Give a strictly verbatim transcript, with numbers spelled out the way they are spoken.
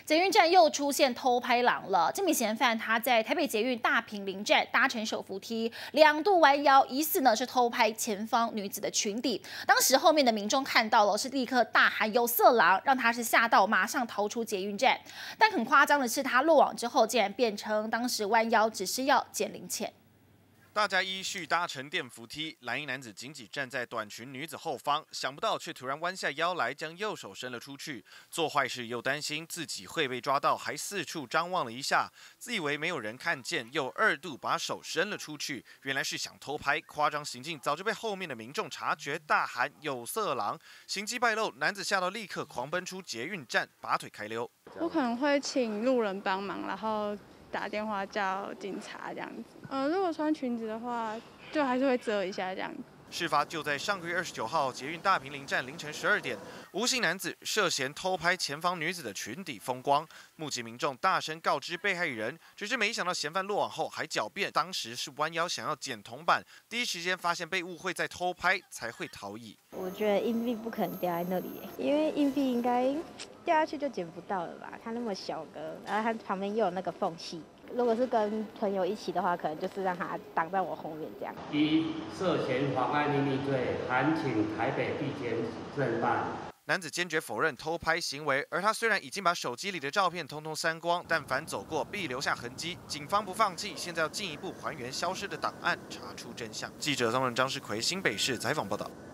捷运站又出现偷拍郎了。这名嫌犯他在台北捷运大坪林站搭乘手扶梯，两度弯腰，疑似呢是偷拍前方女子的裙底。当时后面的民众看到了，是立刻大喊有色狼，让他是吓到，马上逃出捷运站。但很夸张的是，他落网之后，竟然变成当时弯腰只是要捡零钱。 大家依序搭乘电扶梯，蓝衣男子紧紧站在短裙女子后方，想不到却突然弯下腰来，将右手伸了出去。做坏事又担心自己会被抓到，还四处张望了一下，自以为没有人看见，又二度把手伸了出去。原来是想偷拍，夸张行径早就被后面的民众察觉，大喊“有色狼”。行迹败露，男子吓到立刻狂奔出捷运站，拔腿开溜。 我可能会请路人帮忙，然后 打电话叫警察这样子，呃，如果穿裙子的话，就还是会遮一下这样子。 事发就在上个月二十九号，捷运大坪林站凌晨十二点，吴姓男子涉嫌偷拍前方女子的裙底风光。目击民众大声告知被害人，只是没想到嫌犯落网后还狡辩，当时是弯腰想要捡铜板，第一时间发现被误会在偷拍，才会逃逸。 我觉得硬币不可能掉在那里，因为硬币应该掉下去就捡不到了吧？它那么小个，然后它旁边又有那个缝隙。 如果是跟朋友一起的话，可能就是让他挡在我后面这样。 一、涉嫌妨碍秘密罪，函请台北地检侦办。 男子坚决否认偷拍行为，而他虽然已经把手机里的照片通通删光，但凡走过必留下痕迹。警方不放弃，现在要进一步还原消失的档案，查出真相。记者张文张世奎新北市采访报道。